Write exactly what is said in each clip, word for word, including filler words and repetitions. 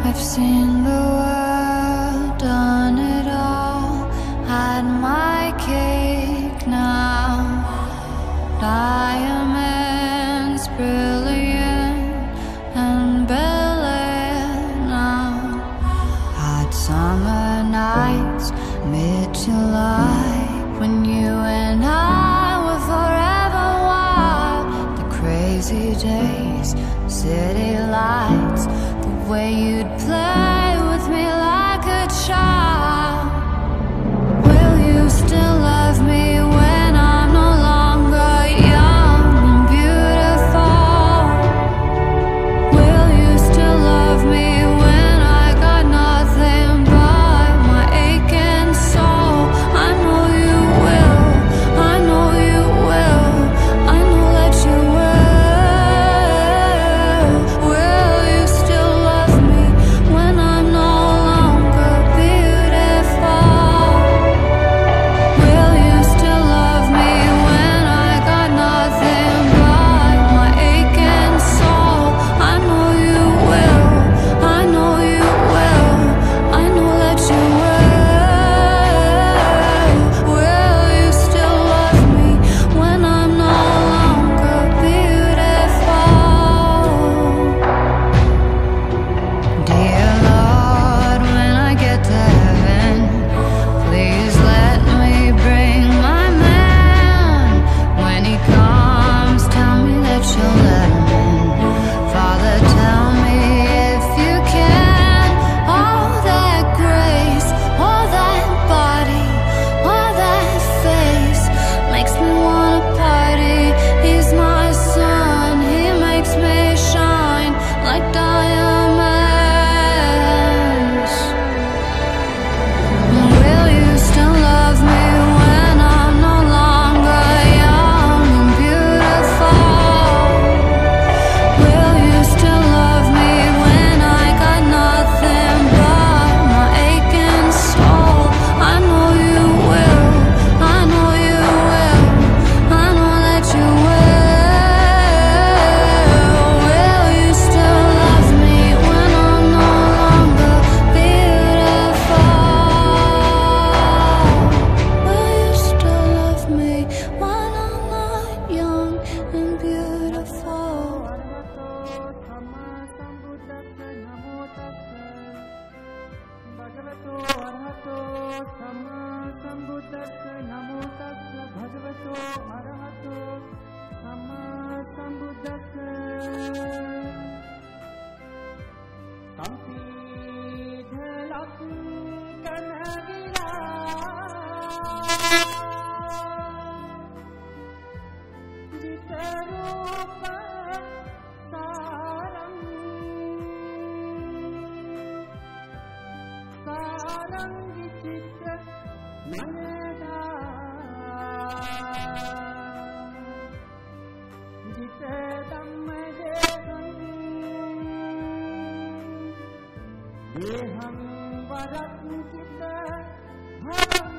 I've seen the world, done it all, had my cake now. Diamonds brilliant and brilliant now. Hot summer nights, mid-July, when you and I were forever wild. The crazy days, city lights, the way you'd play with me like a child. Will you still love me when I'm no longer young and beautiful? Will you still love me when I got nothing but my aching soul? I know you will, I know you will, I know that you will. Will you still love me when I'm no longer beautiful? Will you still love me when I got nothing but my aching soul? I know you will, I know you will, I know that you will. Will you still love me when I'm no longer beautiful? Dear Lord, when I get to heaven, please let me bring my man. When he comes, tell me that you'll let him in. Father, tell me if you can. All that grace, all that body, all that face makes me wanna party. He's my sun, he makes me shine like diamonds. Will you still love me when I'm no longer young and beautiful? Will you still love me when I got nothing but my aching soul? I know you will, I know you will, I know that you will. Will you still love me when I'm no longer beautiful? Will you still love me when I'm not young and beautiful? भगवतो अरहतो सम्मा सम्बुद्धस्स नमो तस्स भगवतो अरहतो सम्मा सम्बुद्धस्स संपीढलक् कनगिरा जितरूप सारं सारं विचित्र नयदा जितदम्मदेहं देहं वरञ्चित भवम्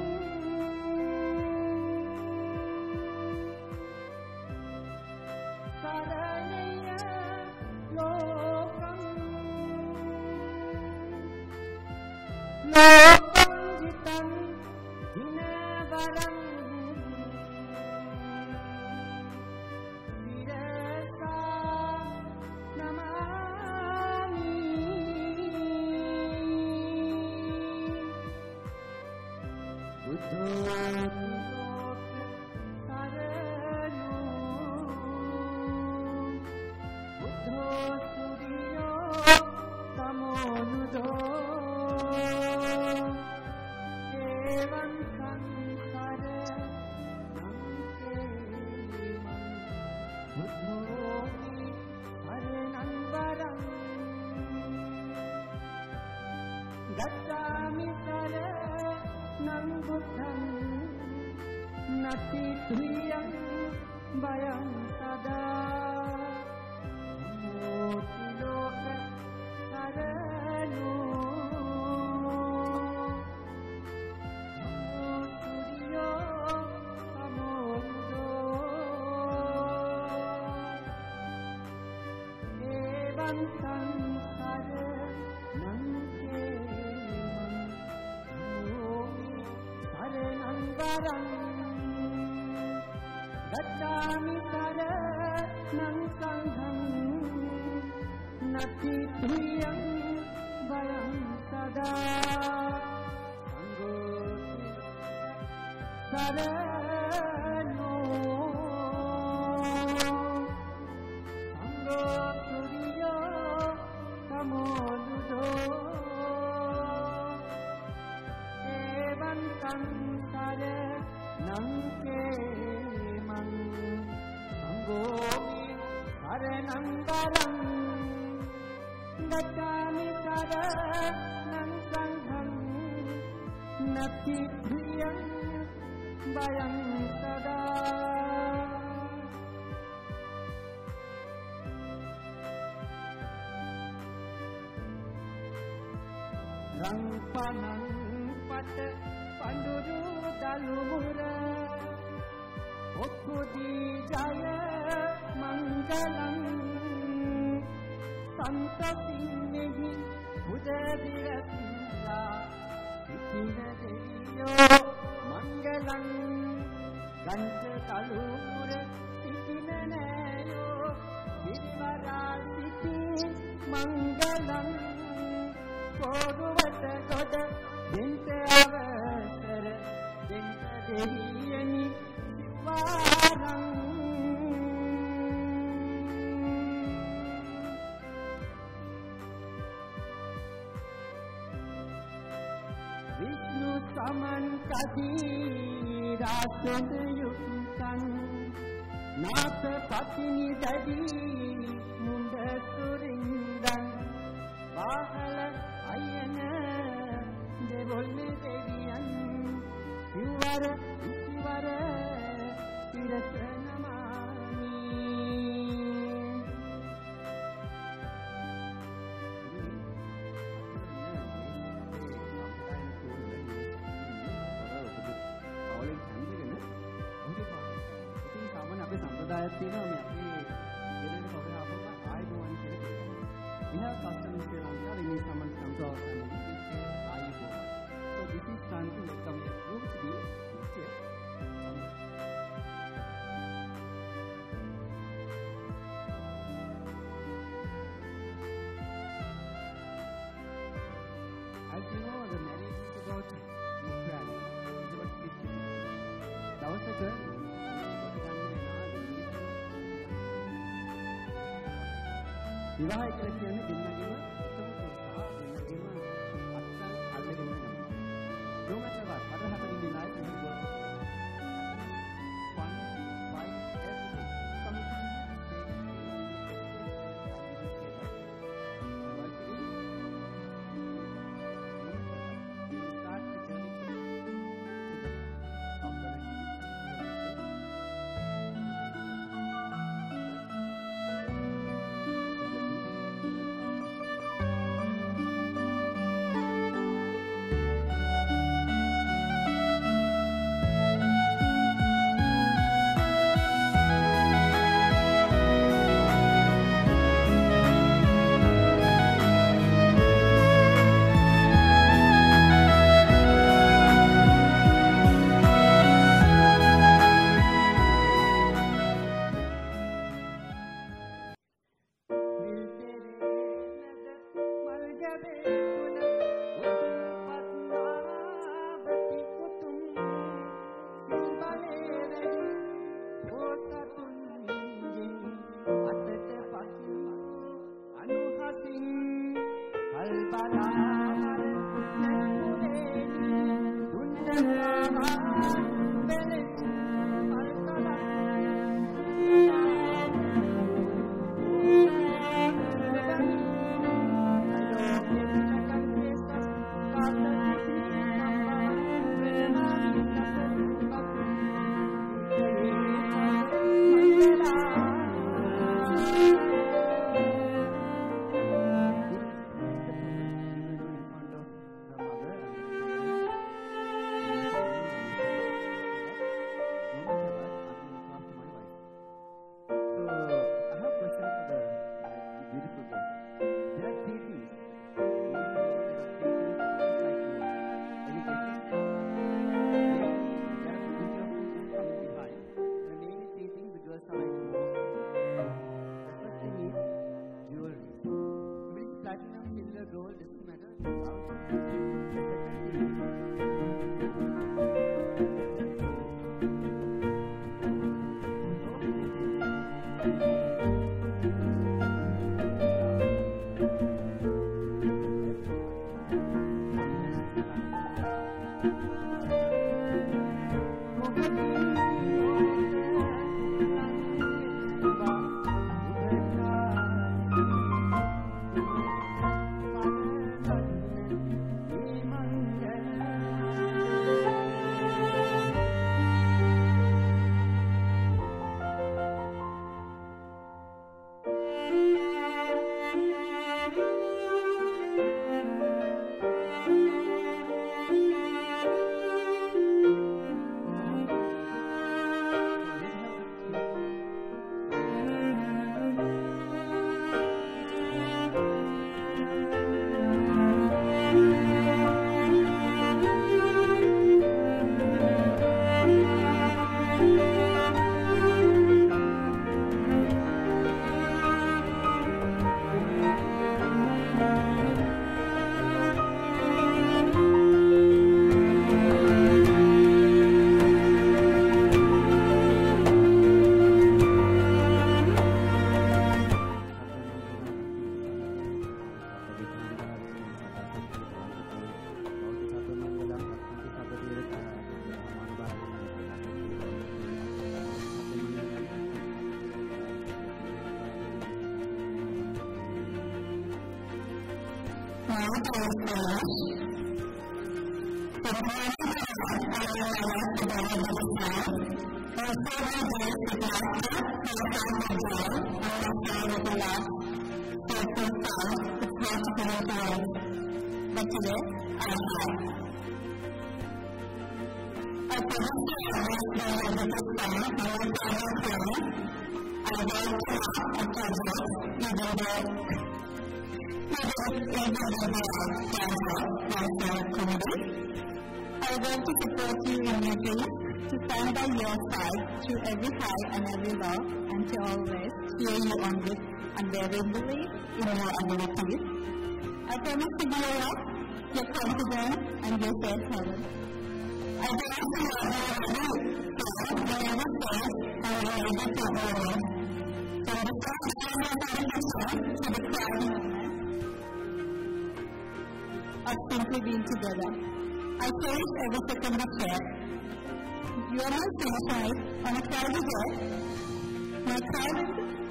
शरणय लोकम् लोकं जितं दिनवरं शिरसा नमामि बुद्धो लोक शरणो बुद्धो सूर्यो तमोनुदो एवं संसार नंकेमं बुद्धोऽपि हरणं गच्छामि शरणं बुद्धं नति तुह्यं भयं सदा नमोऽपि लोक शरणो नमो सूर्यो तमोनुदो एवं संसार විවාහය කියලා කියන්නේ දෙන්නගේම එකම ප්‍රස්තාව දෙන්නගේම අත්සන් අල්ලගෙන යනවා. No matter what, what happening in life, you will one, five, everything. Something start the journey to the There are three things I want to support you in your dreams, to stand by your side through every high and every low, and to always cheer you on with unwavering belief in your abilities. I promise to be your rock, your confidence, and your safe haven. I promise to love you, so wherever safe and wherever to go. From the first moment to the crowning moment of simply being together. I cherish every second we share. You are my sunshine on a cloudy day. My cloud.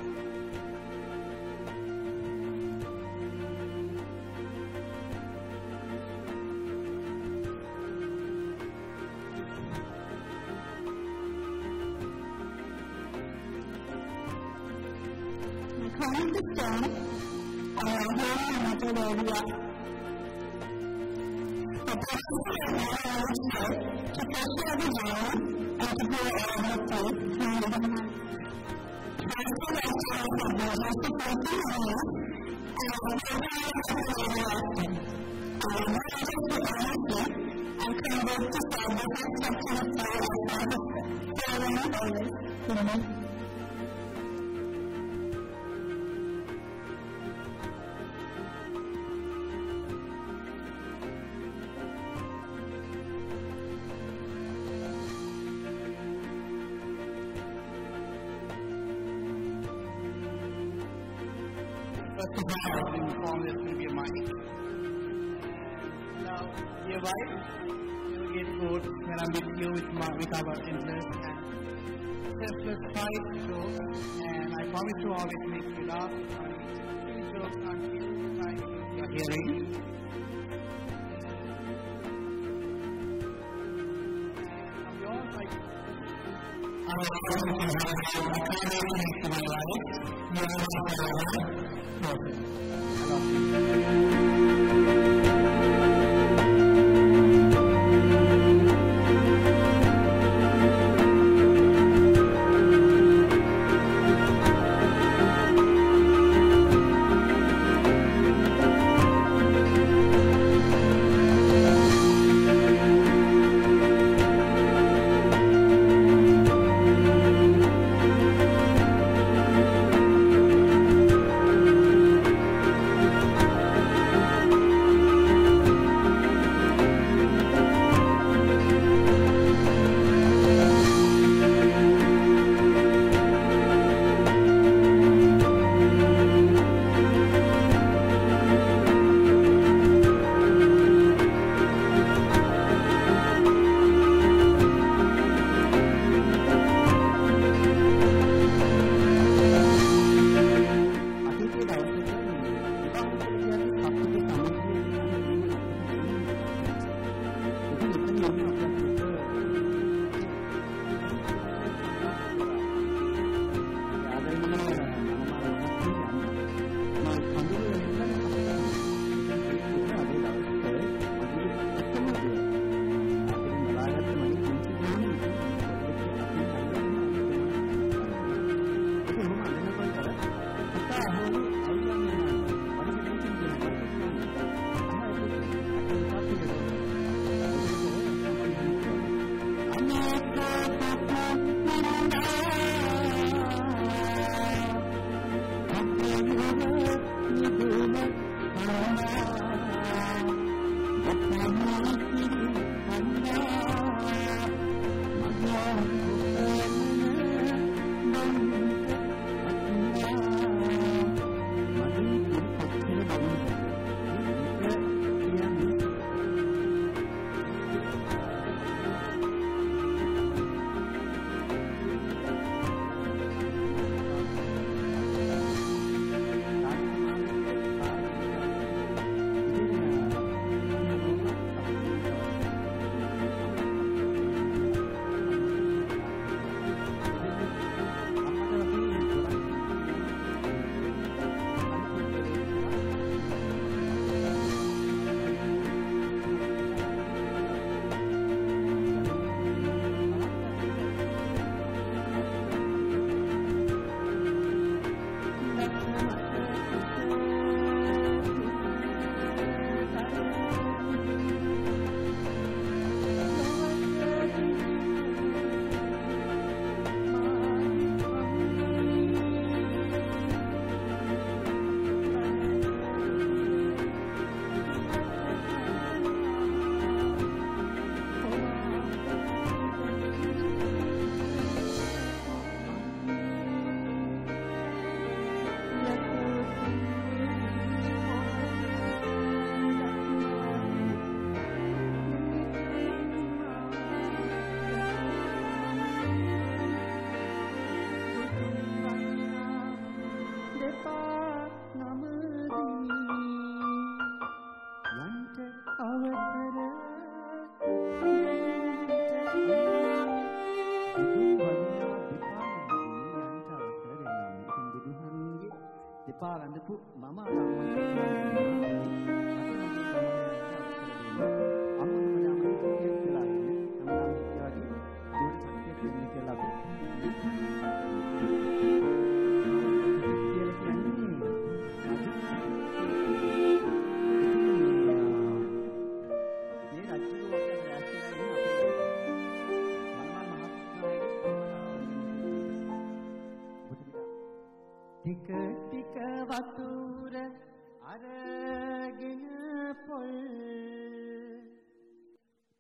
My crown is the stone. I am here in another area. The person who is to pursue the journey and to do everything hand in hand. Trying to recognize the vision to pursue you and I am I am ready to honesty and convert to service and section of power and service, serving always to me. First of all, I have to inform this will be a mic. Now, dear wife, you will get bored when I'm with you with, my, with our interests and selfless fight jokes, and I promise to always make you laugh on silly jokes and like you are hearing. And from your side, I will to my life. You are my Perfect. I love you.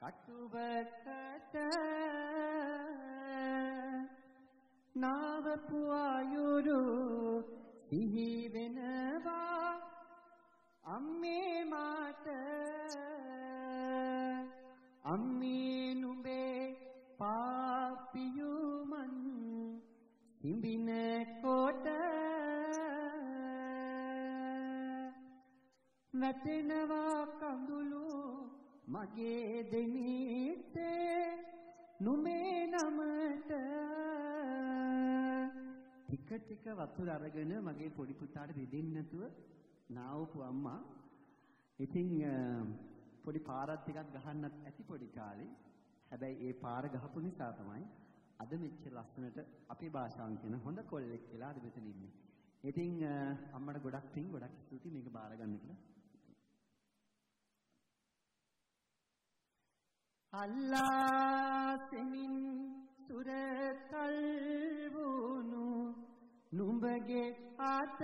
අටුවකට නාවපු අයුරු සිහි වෙනවා අම්මේ මාත අම්මේ නුඹේ පාපියුමන් සිඹින කොට නැතෙනවා කඳුළු මගේ දෙමිත්තේ නුඹේ නමට ටික ටික වතුර අරගෙන මගේ පොඩි පුතාට දෙදින්න නැතුව නාවපු අම්මා ඉතින් පොඩි පාරක් ටිකක් ගහන්නත් ඇති පොඩි කාලේ හැබැයි ඒ පාර ගහපු නිසා තමයි අද මෙච්චර ලස්සනට අපේ භාෂාවෙන් කියන හොඳ කොල්ලෙක් කියලා අද මෙතන ඉන්නේ. ඉතින් අම්මට ගොඩක් පිං ගොඩක් ස්තුතියි මේක බාර ගන්න කියලා. අල්ලා සෙමින් සුරතල් වුණු නුඹගේ අත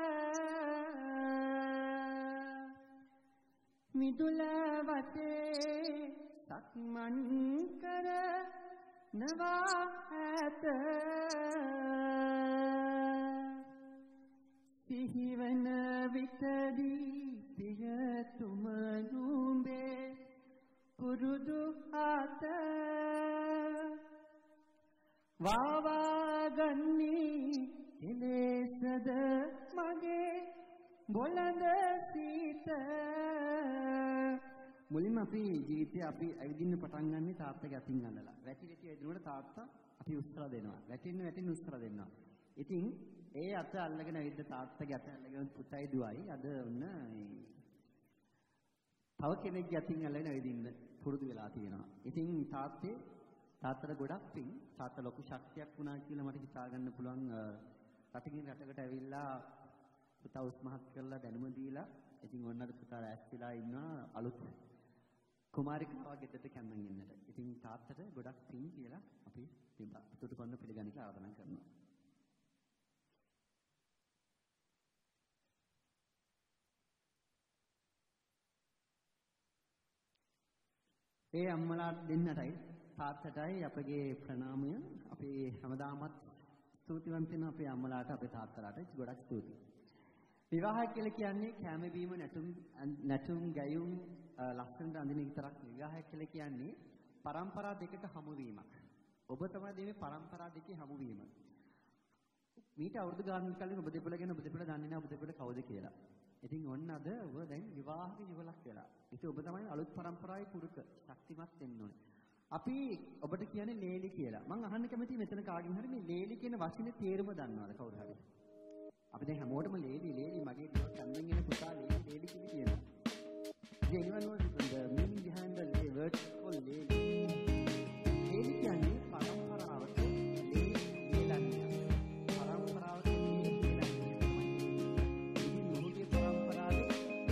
මිදුල වටේ සක්මන් කර නවා ඇත සිහිවන විටදී පියතුම නුඹේ පුරුදු අත වාවාගන්නේ එලෙසද මගේ බොළඳ සිත මුලින්ම අපි ජීවිතේ අපි ඇවිදින්න පටන් ගන්නේ තාත්තගේ අතින් අල්ලලා. වැටි වැටි ඇවිදිනකොට තාත්තා අපි උස්සලා දෙනවා. වැටෙන්න වැටෙන්න උස්සලා දෙනවා. ඉතින් ඒ අත අල්ලගෙන ඇවිද්ද තාත්තගේ අත අල්ලගෙන පුතයි දුවයි අද ඔන්න තව කෙනෙක්ගේ අතින් අල්ලගෙන ඇවිදින්න පුරුදු වෙලා තියෙනවා. ඉතින් තාත්තේ තාත්තට ගොඩක් පිං තාත්තා ලොකු ශක්තියක් වුණා කියලා මට හිතා ගන්න පුළුවන් රටකින් රටකට ඇවිල්ලා පුතා උස්මහත් කරලා දැනුම දීලා ඉතින් ඔන්නද පුතා රැස් වෙලා ඉන්නවා අලුත් කුමාරිකාවක් ගෙදරට කැම්මන් එන්නට. ඉතින් තාත්තට ගොඩක් පිං කියලා අපි පුතුට කොන්න පිළිගන්න කියලා ආරාධනා කරනවා. ඒ අම්මලාට දෙන්නටයි තාත්තටයි අපගේ ප්‍රණාමය. අපි හැමදාමත් ස්තුතිවන්ත වෙන අපේ අම්මලාට අපේ තාත්තලාට ගොඩක් ස්තුතියි. විවාහය කියලා කියන්නේ කැම බීම නැටුම් නැටුම් ගැයුම් ලස්සනට අඳින විතරක් නෙවෙයි. විවාහය කියලා කියන්නේ පරම්පරා දෙකක හමුවීමක්. ඔබ තමයි මේ පරම්පරා දෙකේ හමුවීම. මීට අවුරුදු ගානක් කලින් ඔබ දෙපළ ගැන ඔබ දෙපළ දන්නේ නැහැ ඔබ දෙපළ කවුද කියලා. ඉතින් ඔන්න අද ඔබ දැන් විවාහක යුවලක් වෙලා. ඉතින් ඔබ තමයි අලුත් පරම්පරාවේ පුරුක ශක්තිමත් වෙන්න ඕනේ. අපි ඔබට කියන්නේ ලේලි කියලා. මම අහන්න කැමතියි මෙතන කාගෙන් හරි මේ ලේලි කියන වචනේ තේරුම දන්නවද කවුරු හරි? අපි දැන් හැමෝටම ලේලි ලේලි මගේ කන්දෙන් එන පුතා ලේලි ලේලි කියලා කියනවා. Do anyone know the meaning behind the word called lady? Lady කියන්නේ පරම්පරාවට ලේලි ලේලන්නේ. පරම්පරාවට ලේලි ලේලන්නේ. ඉතින් මොහොතේ පරම්පරාවේ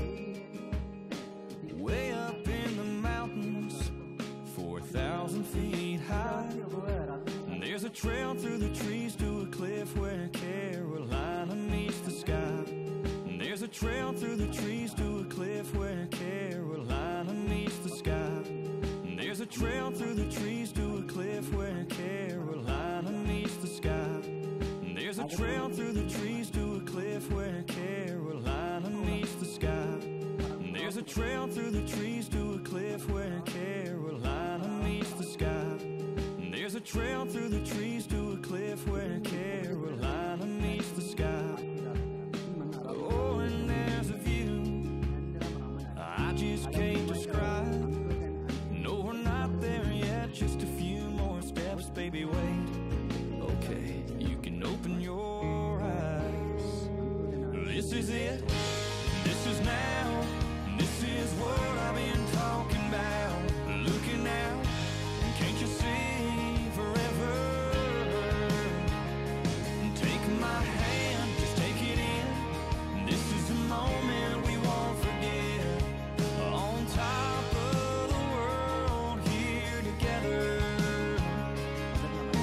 way up in the mountains, four thousand feet high. There's a trail through the trees to a cliff where Carolina meets the sky. There's a trail through the trees to a cliff where Carolina meets the sky. There's a trail through the trees to a cliff where Carolina meets the sky. There's a trail through the trees to a cliff where Carolina meets the sky. There's a trail through the trees to a cliff where Carolina meets the sky. There's a trail through the trees to a cliff where Carolina meets the sky. Oh, and there's a view I just can't describe. No, we're not there yet, just a few more steps, baby, wait. Okay, you can open your eyes. This is it, this is now, this is what I've been talking about. Looking out, can't you see forever? Take my hand, just take it in. This is a moment we won't forget. On top of the world, here together.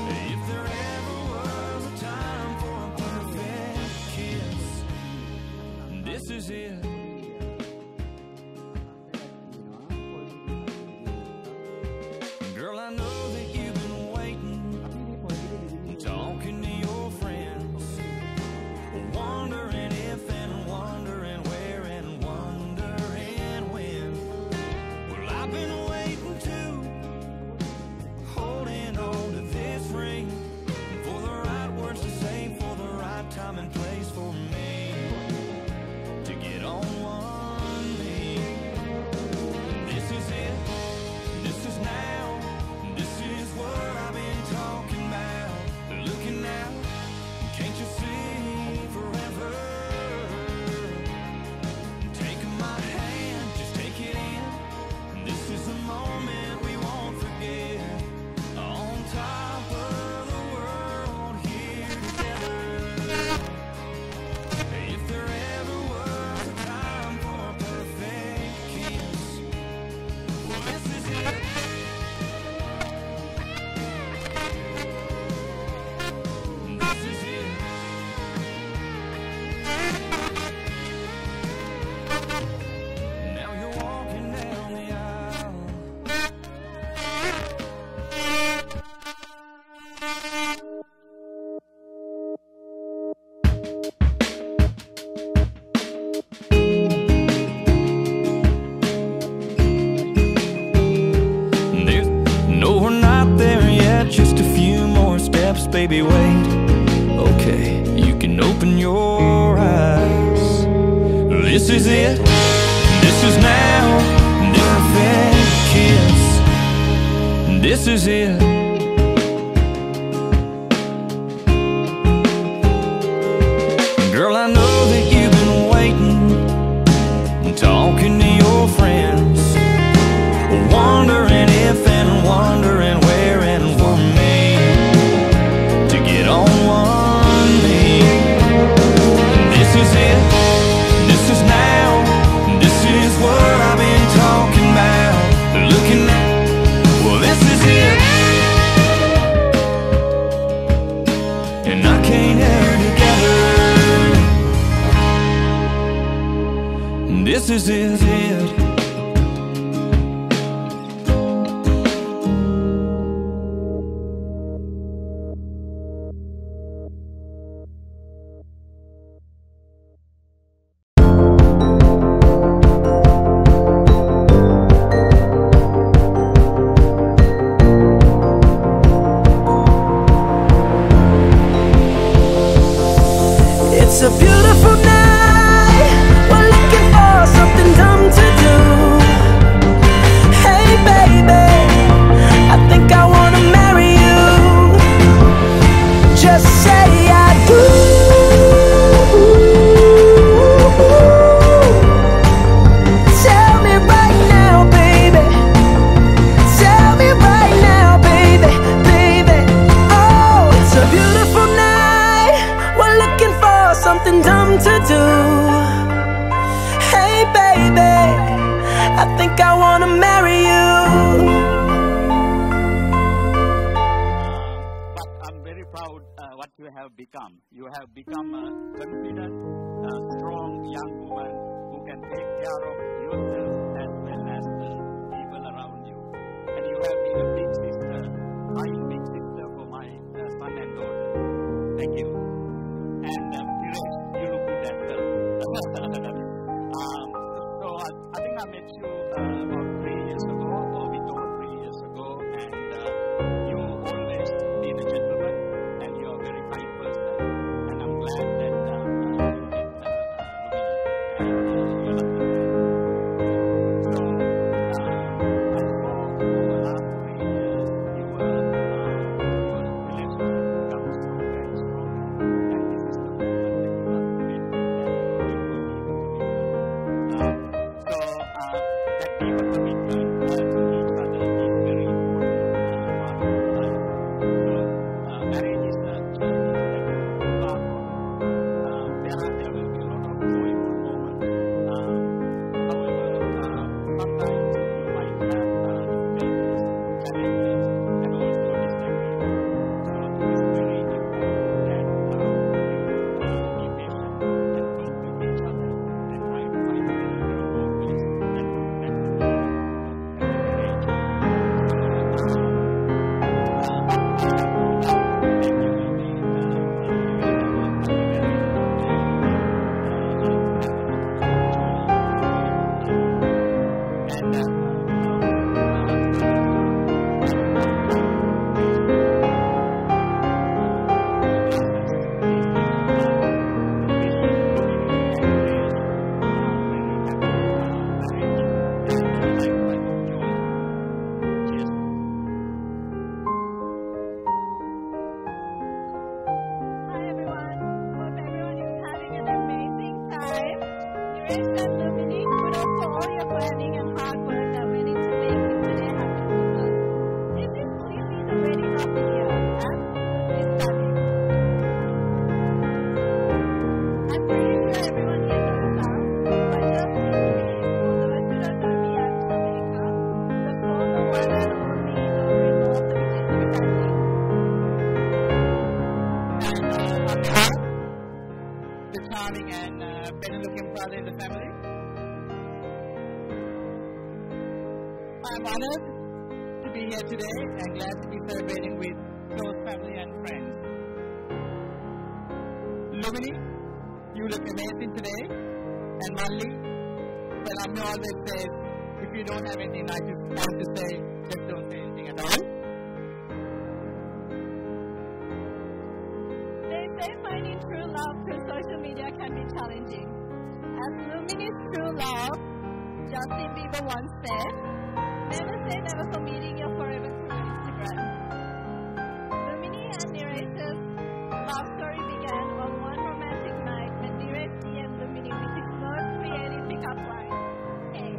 baby, wait. Okay, you can open your eyes. This is it, this is now, never fed kiss. This is it. Girl, I know that you've been waiting, talking to your friends, wondering if and wondering where and for me to get on one knee. This is it, this is now, this is what I've been talking about. Looking at, well, this is it, and I can't have her together. This is it. It's a beautiful night. We're looking for something dumb to do. Hey baby, I think I wanna marry you. Just say I do. Tell me right now, baby. Tell me right now, baby, baby. Oh, it's a beautiful night. We're looking for something dumb to do. Hey baby, I think I wanna marry you. But I'm very proud uh, what you have become. You have become a confident, uh, strong young woman who can take care of yourself as well as the people around you. And you have been a big sister, kind big sister for my uh, son and daughter. Thank you. And um, Suresh, you look good as well. um, so I, I think I met you uh, about three years ago, or a bit over three years ago, and uh, you always been a gentleman, and you are a very kind person, and I'm glad that uh, uh, you met uh, uh, Lumini, and uh, you're lucky. So uh, I saw over the last three years, you were, uh, your relationship becomes stronger and stronger. And this is the moment that you are committed and you will be able to meet them. Um, so uh, that deeper commitment uh, to each other is very important uh, part of your life. So uh, marriage is a journey that you embark on. Uh, there are there will be a lot of joyful moments. Um, however, uh, sometimes you might have uh, difficulties, challenges, and also disagreements. So it is very important that uh, you uh, be patient and work with each other and try to find the middle ground always. That, that's the meaning of every marriage. So, um, uh, I have no doubt that you will be, uh, uh, you will have a happy marriage and uh, you will have a lot of joy in your life. And uh, Hi everyone, hope everyone is having an amazing time. Suresh and Lumini, kudos for all your planning and hard work that went into making today happen with us. This is clearly the wedding of the year. Absolutely stunning. I'm pretty sure everyone here knows now, but just in case, for those who don't know me, I'm Shamika, the former one and only daughter-in-law of the Vijay family. The charming and uh, better-looking brother in the family. I'm honored to be here today and glad to be celebrating with close family and friends. Lumini, you look amazing today. And Malli, well, Amma always says, if you don't have anything nice to, nice to say, just don't say anything at all. finding true love through social media can be challenging. As Lumini's true love, Justin Bieber once said, never say never for meeting your forever through Instagram. Lumini and Niresh's love story began on one romantic night when Niresh D M'd Lumini with his most creative pickup line, "Hey."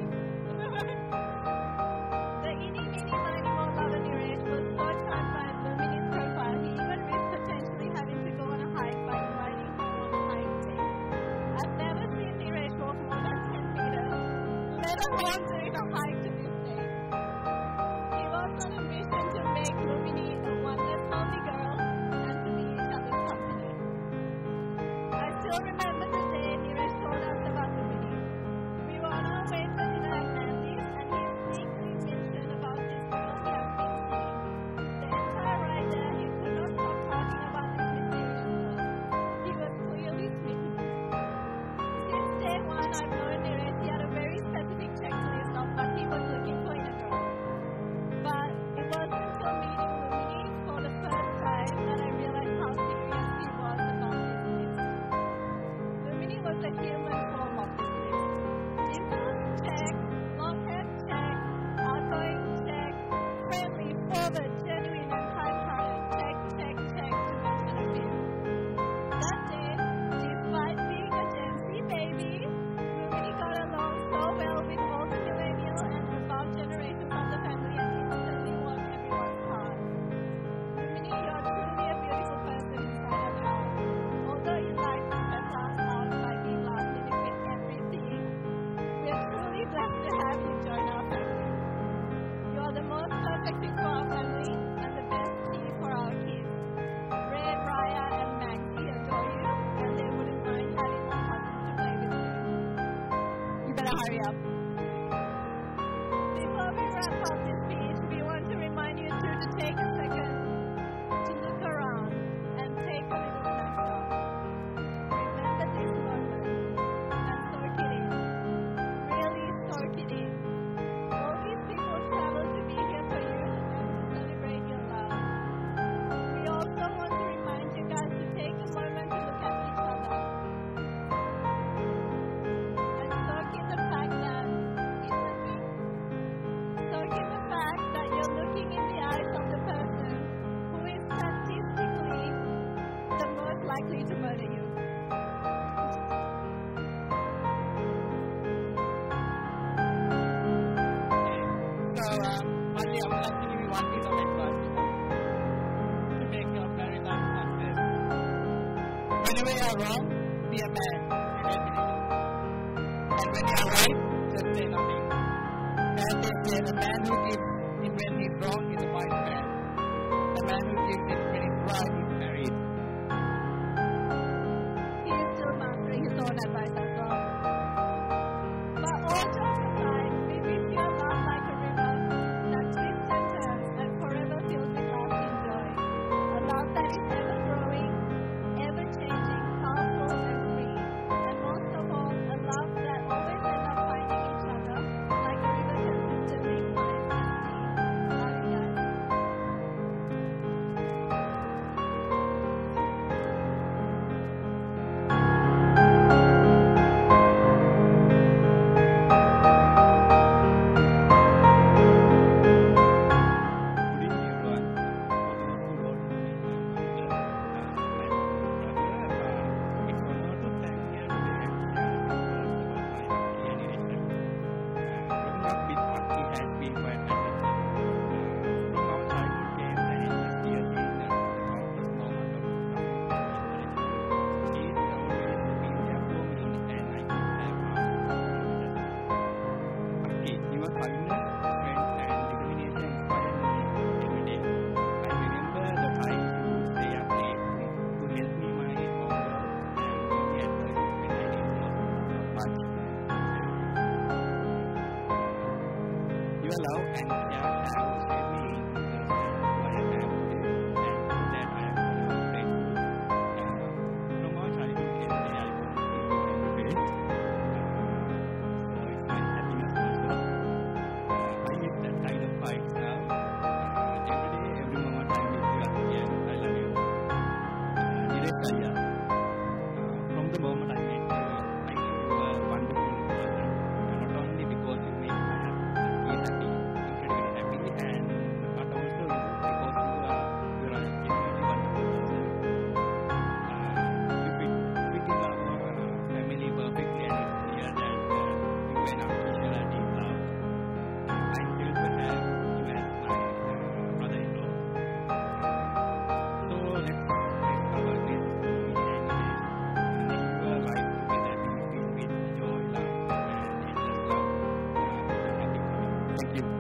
The eeny, meeny, miny, moe lover Niresh was so charmed by Lumini's profile, he even risked potentially having to go on a hike by inviting her on a hike date. I've never seen Niresh walk more than ten meters, let alone doing a hike to this day. He was on a mission to make Lumini a one-less lonely girl and to be each other's company. I still remember the day Niresh told us about Lumini. We were on our way to dinner at Mandy's and he sneakily mentioned about this girl he had been seeing. The entire ride there, he could not stop talking about this mysterious girl. He was clearly smitten. Since day one, I've known Niresh. He had a very specific checklist of what he was looking for in a girl. But it wasn't until meeting Lumini for the first time that I realized how serious he was about this list. Lumini was the human form of this list. Dimples, check. Long hair, check. Outgoing, check. Friendly, forward, genuine, and kind-hearted, check, check, check, to mention a few. That day, despite being a Gen Z baby, Lumini got along so well with all the millennial and above generations of the family and instantly won everyone's heart. Lumini, you're truly a beautiful person inside and out. Although you like to stress us out by being last minute with everything, we are truly blessed to have you join our family. You are the most perfect fit for our family and the best key for our kids. Ray, Raya, and Maxie adore you, and they wouldn't mind having more cousins to play with you. You better hurry up. Before we wrap up this speech, we want to remind you two to take a second to look around and take a little snapshot. Remember this moment and soak it in. Really soak it in. All these people travel to be here for you and to celebrate your love. We also want to remind you guys to take a moment to look at each other and soak in the fact that soak in the fact that you're looking in the eyes of the person who is statistically the most likely to murder you. So, um, finally, I would like to give you one piece of advice to make your married life successful. Whenever you are wrong, be a man. And when you are right, just say nothing. And they say the man who gives in when he's wrong is a wise man. The man who gives in when he's right is married. He is still mastering his own advice as well. But all jokes aside, we wish you a love like a river that twists and turns and forever fills with lasting joy. A love that is ever growing, ever changing, powerful and free. And most of all, a love that always ends up finding each other like a river consistently finds the sea. Love you guys. Good evening, everyone. For those who don't know me, I'm Anand, uh, my brother. Uh, it's an honor to stand here today and share a few words about my Bhakti and Niresh. Uh, growing up with Bhakti has been quite adventure. Uh, from our childhood games and endless years in uh, the countless moments of encouragement, he is always been there for me, and I could have asked for more. Bhakti, your kindness, strength, and determination inspire me every day. I remember the time you stay up late to help me my homework and meet me at work when I need most much. Your love and care have shaped me into the person who I am today, and for that I am forever grateful. Uh, from our childhood every day I want to see you every day. Uh, so it's my happiness also. Uh, I miss that kind of fight now. Uh, every day, every moment I'm with you again. I love you. Uh, Niresh Bhaiya, Thank you.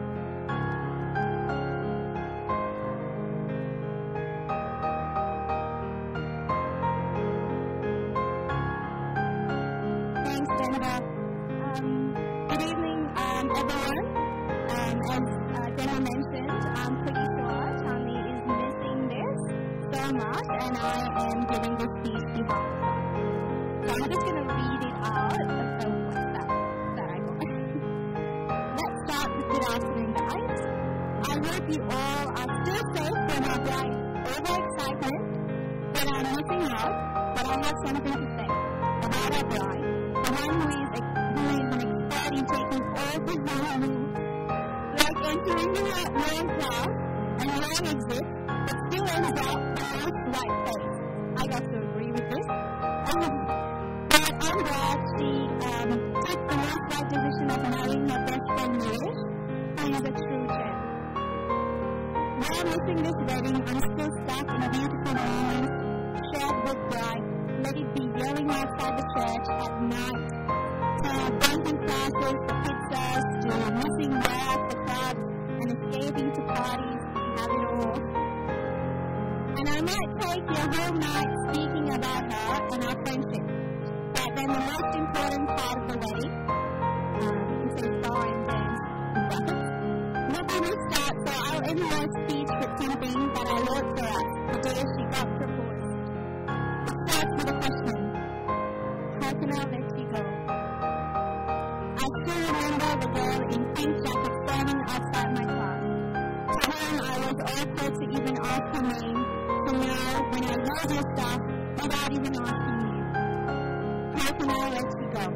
Thanks, Jennifer. Um, good evening, um, everyone. Um, as uh, Jenna mentioned, I'm pretty sure Charlie is missing this so much, and I am giving this speech behalf of her. So I'm just going to read it out of the WhatsApp that I got. Let's start with good afternoon, guys. I hope you all are still safe from our bright overexcitement, that I'm missing out, but I have something to say about our bride. The one who is, a, who is an expert in taking all the wrong moves, like entering the wrong class and wrong exit, but still ends up the most right place. I got to agree with this. Um, but I'm glad she um, took the most right decision of marrying her best friend Mirish, who is a true gem. While missing this wedding, I'm still stuck in a beautiful moment shared with bride. Let it be yelling outside the church at night, to bunking classes for pizzas, to missing work for clubs, and escaping to parties. We have it all. And I might take your whole night speaking about her and our friendship. But then the most important part of the wedding, um, it says bar and dance in brackets, will be missed out, so I'll end my speech with something that I wrote for us the day she got proposed. Starts with a question. How can I let you go? I still remember the girl in pink jacket standing outside my class. To whom I was awkward to even ask her name, to now when I use your stuff without even asking you. How can I let you go?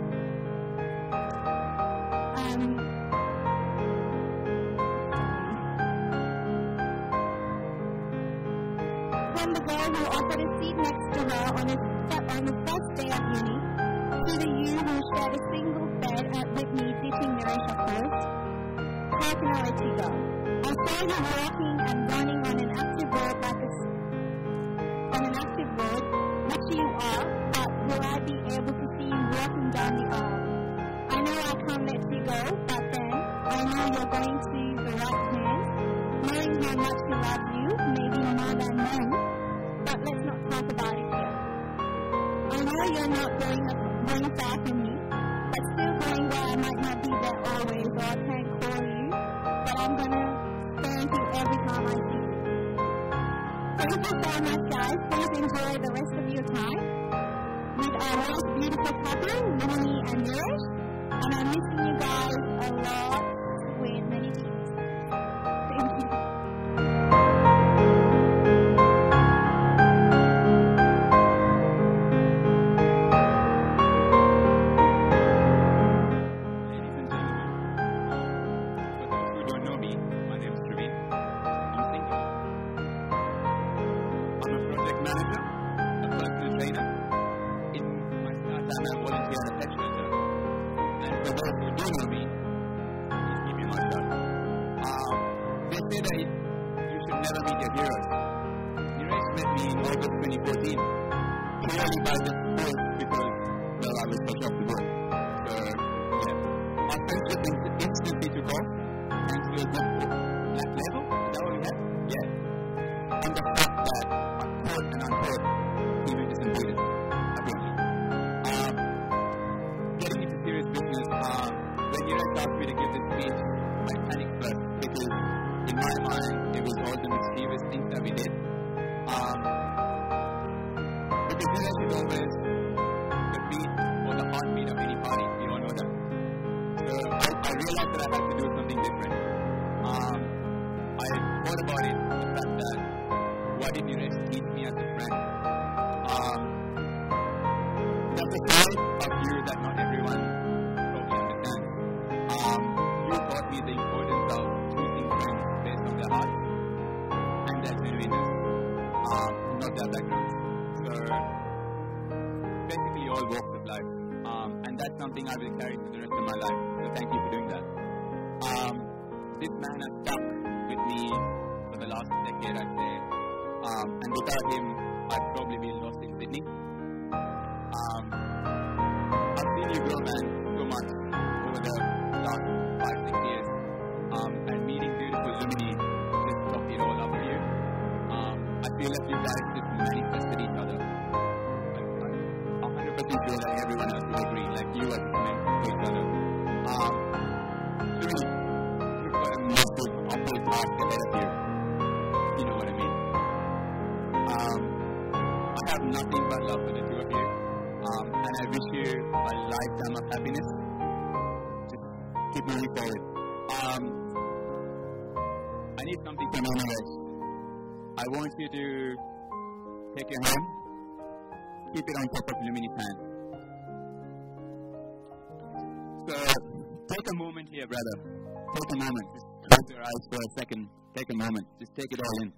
Um, From the girl who offered a seat next to her on the, on the first day of uni, to the you who shared a single bed at, with me ditching Mirish, of course. How can I let you go? I saw you walking and running on an active road like a, on an active road, which you are, but will I be able to see you walking down the aisle? I know I can't let you go, but then I know you're going to the right hand, knowing how much he loves you, maybe more than men. But let's not talk about it here. I know you're not going, going far from me, but still going where I might not be there always, or I can't call you, but I'm gonna thank you every time I see you. Thank you so much, guys. Please enjoy the rest of your time with our most beautiful couple, Minnie and Mirish, and I'm missing you guys a lot with many tears. Thank you. um, and meeting beautiful Lumini just top it all up for you. Um, I feel like you guys just manifested each other. Like, I'm one hundred percent sure that everyone else will agree, like you are just meant for each other. Um, Lumini, you've got a massive upward path ahead of you. You know what I mean? Um, I have nothing but love for the two of you. Um, and I wish you a lifetime of happiness. Just keep moving forward. Um, I need something from you guys. I want you to take your hand, keep it on top of Lumini's hand. So, take a moment here, brother. Take a moment. Just close your eyes for a second. Take a moment. Just take it all in.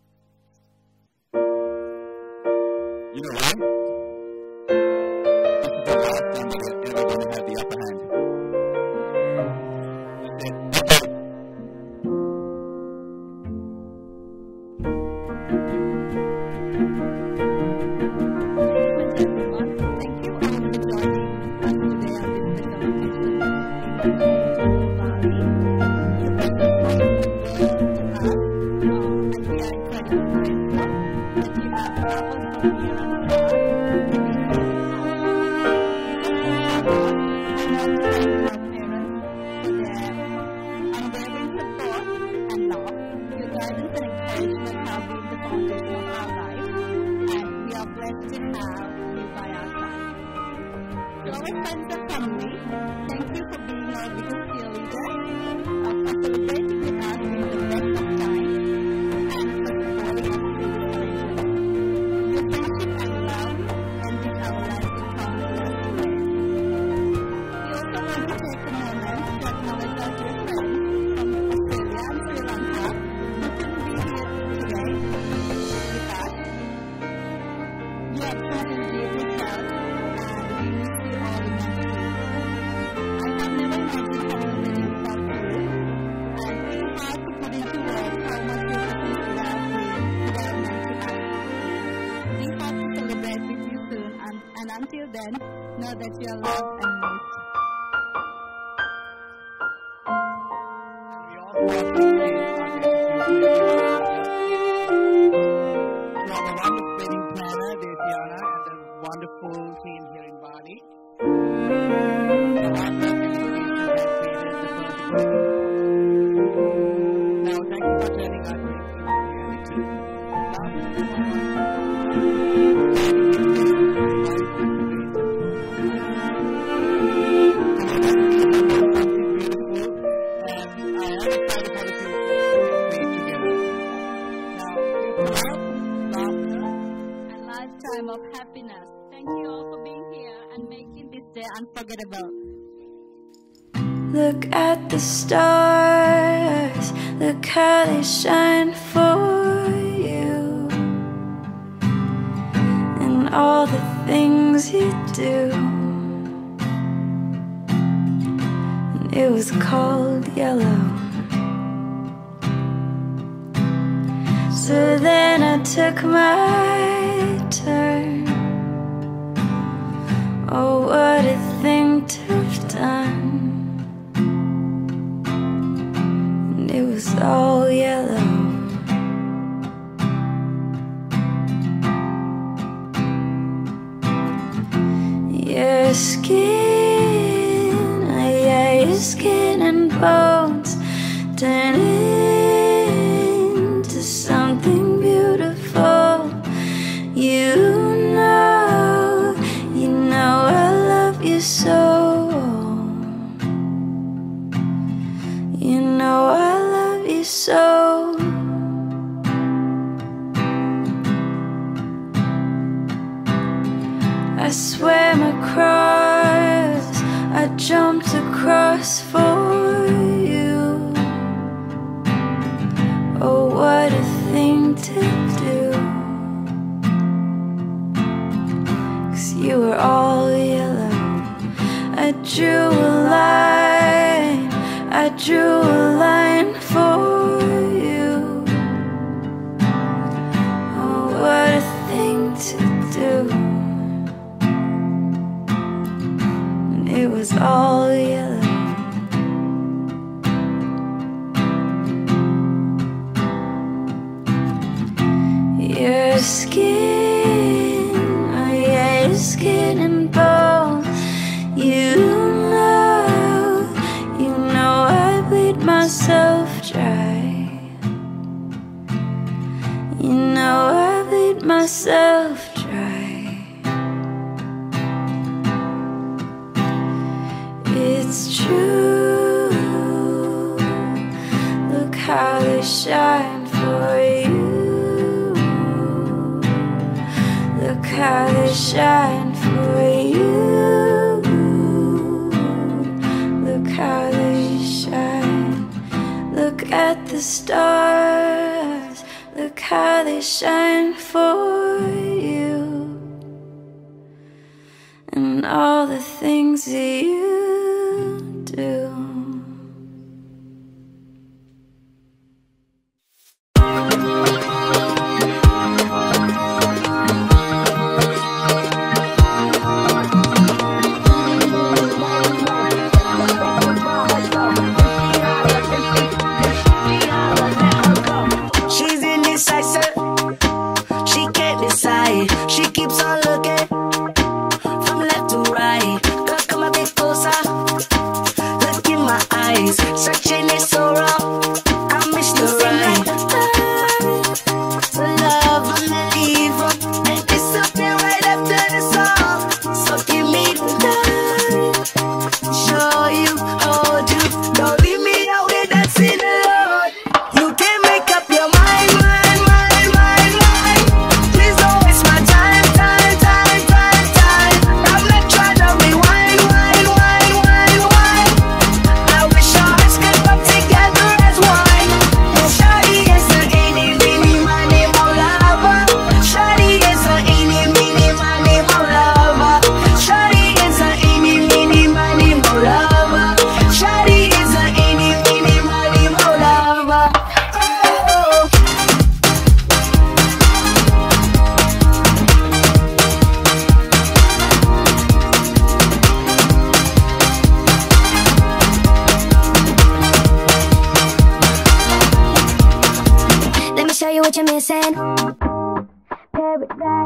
You know why? This is the last time that you're ever going to have the upper hand. That's it. Thank you. Everyone, thank you all for joining us today on this special occasion in Bali. The precious time is worth to us, uh, and we are incredibly grateful that you have traveled from near and far to be here with us. I want to thank our parents for their unwavering support and love. Your guidance and encouragement have been the foundation of our life, and we are blessed to have you by our side. To our friends and family, thank you for being our biggest cheerleaders, uh, for celebrating with us in the best of times, and for supporting us through the challenges. Your friendship and love enrich our lives in countless ways. We also want to take a moment to acknowledge our dear friends from Australia and Sri Lanka who couldn't be here today with us. You have proven deeply felt, and we miss you all immensely. I have never imagined having a wedding without you, and it's hard to put into words how much your presence would have been would have meant to us. We hope to celebrate with you soon, and, and until then, know that you are loved and missed. We also want to extend our gratitude to everyone to our wonderful wedding planner, Desiana, and the wonderful team here in Bali. The hard work and dedication that created the perfect wedding. Now, thank you for turning our dreams into reality. Now, something beautiful, and I am excited for the future we create together. Now, with love, laughter, A lifetime of happiness. Thank you all for being here and making this day unforgettable. Look at the stars, look how they shine for you, and all the things you do. And it was called yellow. So then I took my turn. Oh, what a thing to have done. And it was all yellow. Your skin, oh yeah, your skin and bones turn into something beautiful. You know, you know I love you so. You know I love you so. I swam across, I jumped across for you. Oh, what a thing to do. 'Cause you were all yellow. I drew a line, I drew a line for you. Oh, what a thing to do. It was all yellow. myself dry. You know I bleed myself dry. It's true. Look how they shine for you. Look how they shine for you. Look how they shine. Look at the stars. Look how they shine for you. And all the things that you do. She's indecisive, she can't decide. She keeps on looking from left to right. Girl, come a bit closer, look in my eyes. Searching is so wrong, I miss the right. To love and leave her and disappear right after the song. So give me the time, show you, hold you. Don't leave me out there dancing alone. You can make up your mind, mind, mind, mind, mind. Please don't waste my time, time, time, time, time. I'm not trying to rewind, wind, wind, wind, wind. I wish our hearts could come together as one. Shawty is a eeny, meeny, miny, mo lover. Shawty is a eeny, meeny, miny, mo lover. Shawty is a eeny, meeny, miny, mo lover. Shawty is a eeny, meeny, miny, mo lover. Oh. Let me show you what you're missing. Paradise.